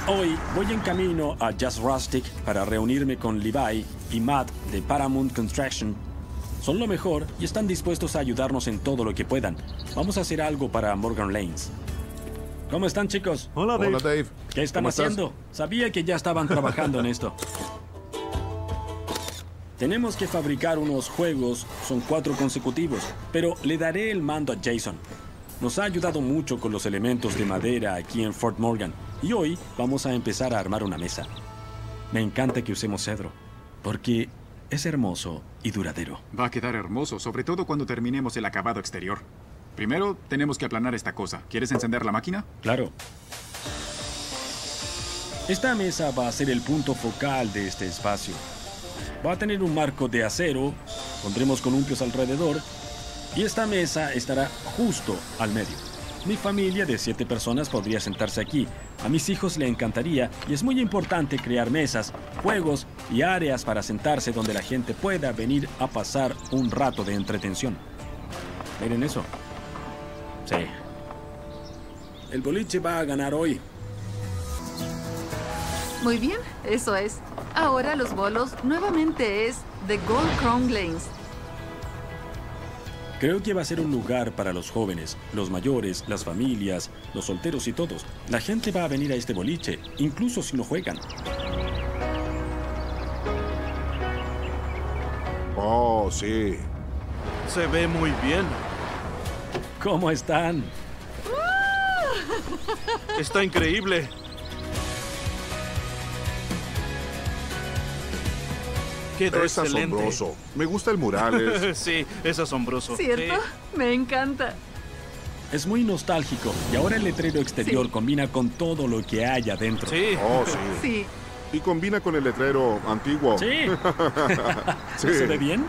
Hoy voy en camino a Just Rustic para reunirme con Levi y Matt de Paramount Construction. Son lo mejor y están dispuestos a ayudarnos en todo lo que puedan. Vamos a hacer algo para Morgan Lanes. ¿Cómo están, chicos? Hola, Dave. Hola, Dave. ¿Qué están ¿Cómo haciendo? estás? Sabía que ya estaban trabajando en esto. Tenemos que fabricar unos juegos, son 4 consecutivos, pero le daré el mando a Jason. Nos ha ayudado mucho con los elementos de madera aquí en Fort Morgan y hoy vamos a empezar a armar una mesa. Me encanta que usemos cedro, porque es hermoso y duradero. Va a quedar hermoso, sobre todo cuando terminemos el acabado exterior. Primero, tenemos que aplanar esta cosa. ¿Quieres encender la máquina? Claro. Esta mesa va a ser el punto focal de este espacio. Va a tener un marco de acero, pondremos columpios alrededor y esta mesa estará justo al medio. Mi familia de 7 personas podría sentarse aquí. A mis hijos le encantaría y es muy importante crear mesas, juegos y áreas para sentarse donde la gente pueda venir a pasar un rato de entretención. Miren eso. Sí. El boliche va a ganar hoy. Muy bien, eso es. Ahora los bolos nuevamente es The Gold Crown Lanes. Creo que va a ser un lugar para los jóvenes, los mayores, las familias, los solteros y todos. La gente va a venir a este boliche, incluso si no juegan. Oh, sí. Se ve muy bien. ¿Cómo están? Está increíble. Quedó Es excelente. asombroso. Me gusta el mural. Sí, es asombroso. ¿Cierto? Sí. Me encanta. Es muy nostálgico y ahora el letrero exterior Sí. combina con todo lo que hay adentro. Sí. Oh, sí. Sí. Y combina con el letrero antiguo. Sí. Sí. ¿Se ve bien?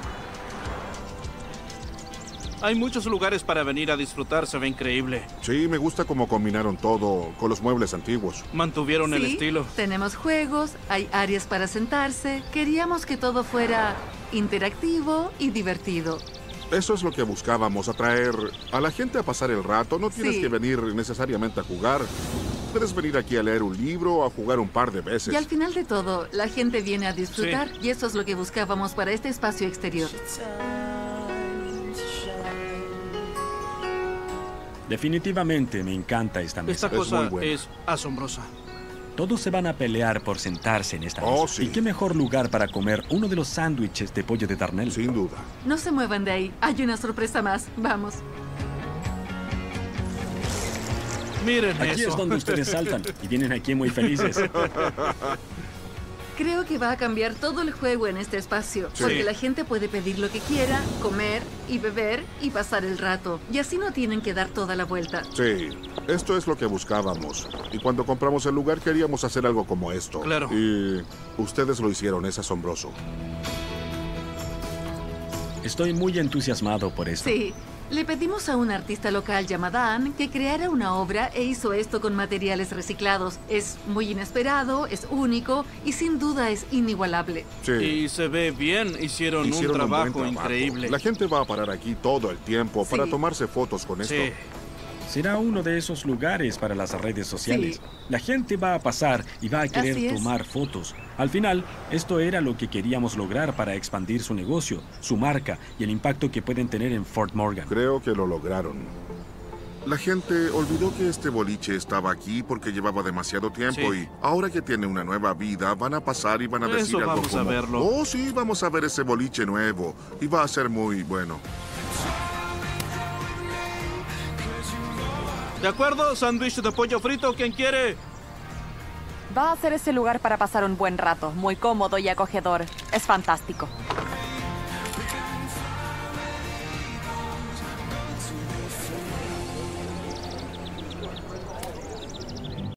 Hay muchos lugares para venir a disfrutar. Se ve increíble. Sí, me gusta cómo combinaron todo con los muebles antiguos. Mantuvieron el Sí, estilo. tenemos juegos, hay áreas para sentarse. Queríamos que todo fuera interactivo y divertido. Eso es lo que buscábamos, atraer a la gente a pasar el rato. No tienes Sí. que venir necesariamente a jugar. Puedes venir aquí a leer un libro o a jugar un par de veces. Y al final de todo, la gente viene a disfrutar y eso es lo que buscábamos para este espacio exterior. Definitivamente me encanta esta mesa. Esta Es muy cosa buena. es asombrosa. Todos se van a pelear por sentarse en esta Oh, mesa. sí. ¿Y qué mejor lugar para comer uno de los sándwiches de pollo de Darnell? Sin duda. No se muevan de ahí, hay una sorpresa más. Vamos. Miren Aquí eso. es donde ustedes saltan y vienen aquí muy felices. Creo que va a cambiar todo el juego en este espacio, Sí. porque la gente puede pedir lo que quiera, comer y beber y pasar el rato. Y así no tienen que dar toda la vuelta. Sí, esto es lo que buscábamos. Y cuando compramos el lugar queríamos hacer algo como esto. Claro. Y ustedes lo hicieron, es asombroso. Estoy muy entusiasmado por esto. Sí, le pedimos a un artista local llamada Ann que creara una obra e hizo esto con materiales reciclados. Es muy inesperado, es único y sin duda es inigualable. Sí. Y se ve bien. Hicieron un Hicieron un buen trabajo trabajo. increíble. La gente va a parar aquí todo el tiempo para Sí. tomarse fotos con esto. Sí. Será uno de esos lugares para las redes sociales. Sí. La gente va a pasar y va a querer Así es. tomar fotos. Al final, esto era lo que queríamos lograr para expandir su negocio, su marca y el impacto que pueden tener en Fort Morgan. Creo que lo lograron. La gente olvidó que este boliche estaba aquí porque llevaba demasiado tiempo Sí. y ahora que tiene una nueva vida van a pasar y van a Eso decir algo vamos a como, verlo. oh sí, vamos a ver ese boliche nuevo y va a ser muy bueno. ¿De acuerdo? Sándwich de pollo frito. ¿Quién quiere? Va a ser ese lugar para pasar un buen rato, muy cómodo y acogedor. Es fantástico.